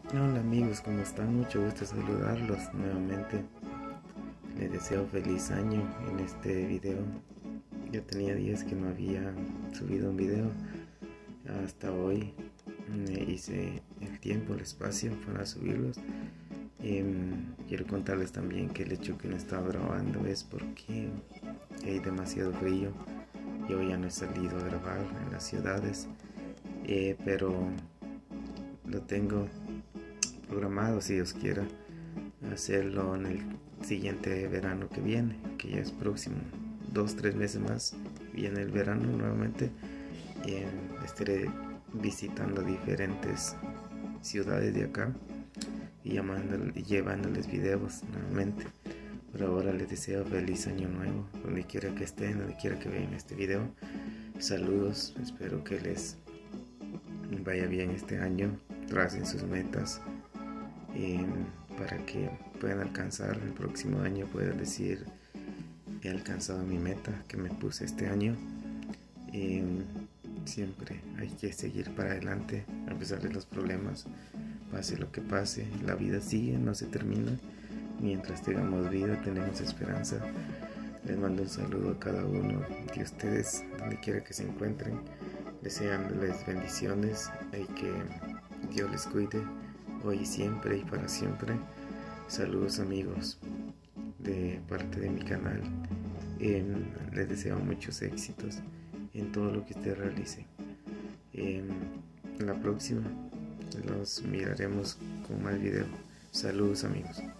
Hola amigos, ¿cómo están? Mucho gusto saludarlos nuevamente. Les deseo feliz año en este video. Ya tenía días que no había subido un video. Hasta hoy me hice el tiempo, el espacio para subirlos. Quiero contarles también que el hecho que no estaba grabando es porque hay demasiado frío. Yo ya no he salido a grabar en las ciudades, pero lo tengo programado, si Dios quiera, hacerlo en el siguiente verano que viene, que ya es próximo. 2-3 meses más viene el verano nuevamente. Estaré visitando diferentes ciudades de acá y llevándoles videos nuevamente. Por ahora les deseo feliz año nuevo, donde quiera que estén, donde quiera que vean este video. Saludos, espero que les vaya bien este año, tracen sus metas para que puedan alcanzar el próximo año, puedan decir: he alcanzado mi meta que me puse este año. Siempre hay que seguir para adelante a pesar de los problemas, pase lo que pase, la vida sigue, no se termina. Mientras tengamos vida tenemos esperanza. Les mando un saludo a cada uno de ustedes donde quiera que se encuentren, deseándoles bendiciones y que Dios les cuide hoy y siempre y para siempre. Saludos amigos de parte de mi canal. Les deseo muchos éxitos en todo lo que ustedes realicen. La próxima los miraremos con más video. Saludos amigos.